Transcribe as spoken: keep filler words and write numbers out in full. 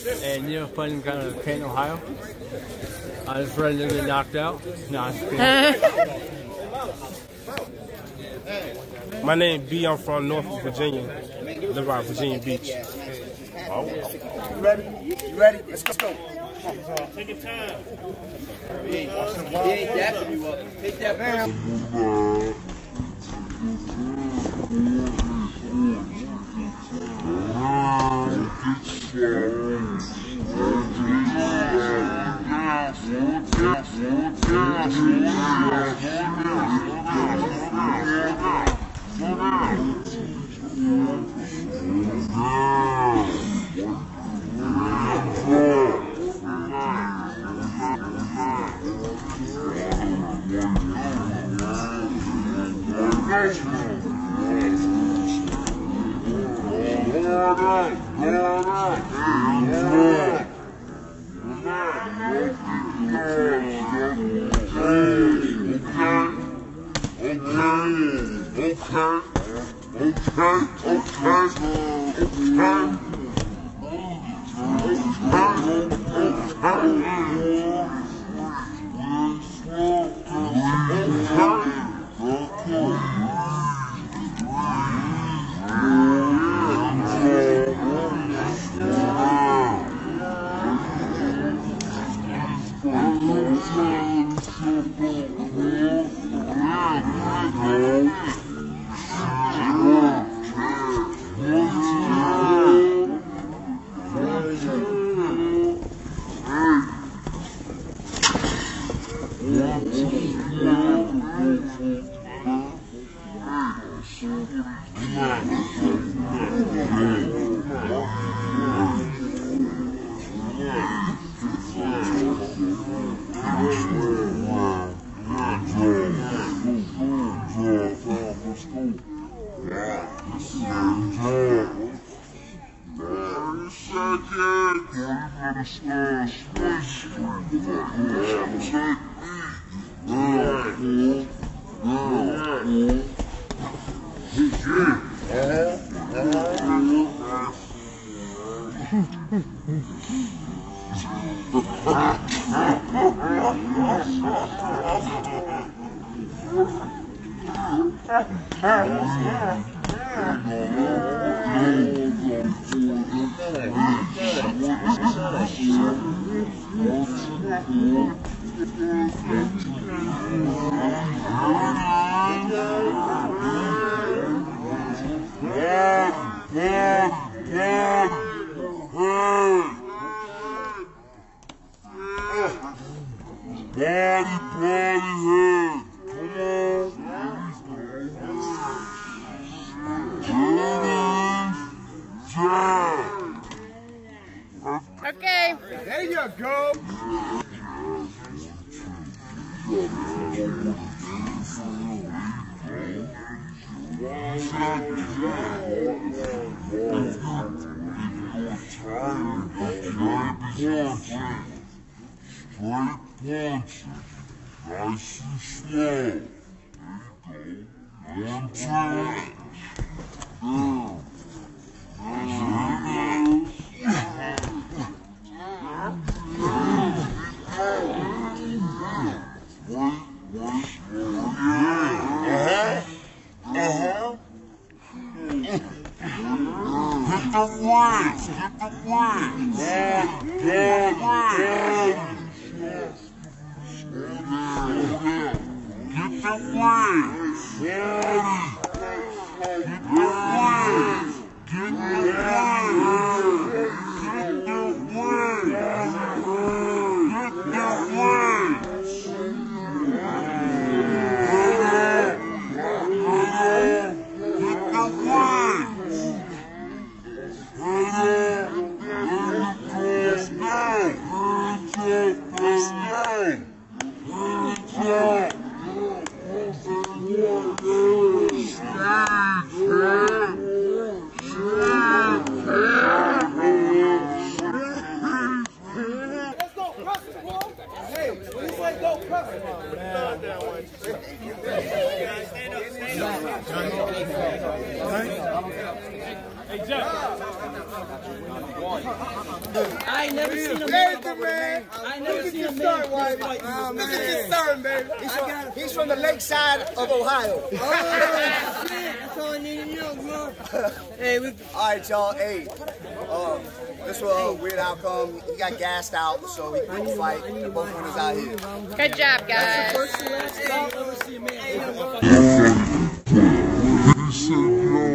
and Neil Flynn got to Canton, Ohio. I was ready to get knocked out. No, I'm just kidding. My name B. I'm from Norfolk, Virginia. Live out Virginia Beach. Oh. You ready? You ready? Let's go. Take your time. He ain't dapping you up. Take that down. Okay. There you go. Nice and slow. There you go. One time. Down. Hit the weights, hit the weights. Down, down, Get the weights. Get the weights. Get the weights. Get the weights. Get the weights. Get the weights. Let's go. Let's go. Yeah. I ain't never seen him. Man. I ain't never seen a man. Oh, man. Look at this son, baby. He's from, he's from the lakeside of Ohio. Oh, shit. That's all I need to know, bro. Hey, we... All right, y'all. Hey, um, this was a weird outcome. He got gassed out, so he couldn't fight. Both winners out here. Good job, guys. First and last time I've ever seen a man. He said, yo.